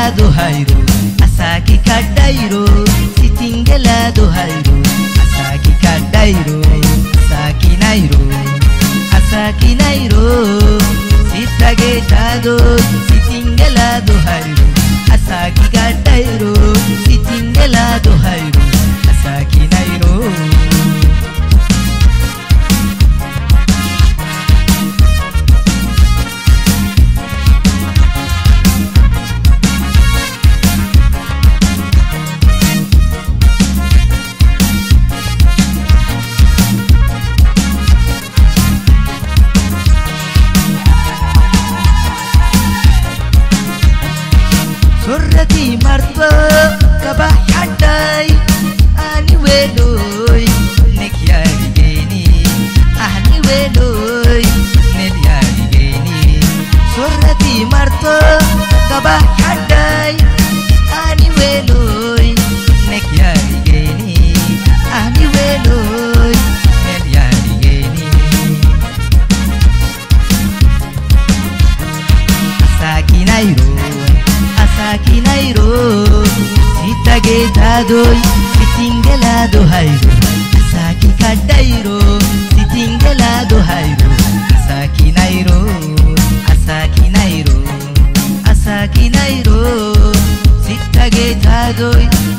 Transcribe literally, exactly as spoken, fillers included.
sitingelado hayro asaki kadairo sitingelado hayro asaki kadairo asaki nairo asaki nairo sitagetado sitingelado hayro asaki kadairo sitingelado hayro asaki nairo Surati marto kabah hadai ani weloy nek yari geni ani weloy nek yari geni surati marto kabah hadai ani weloy nek yari geni ani weloy nek yari geni asaki nairo asaki nairo sitagetado sitingelado hayro asaki kadairo sitingelado hayro asaki nairo asaki nairo asaki nairo sitagetado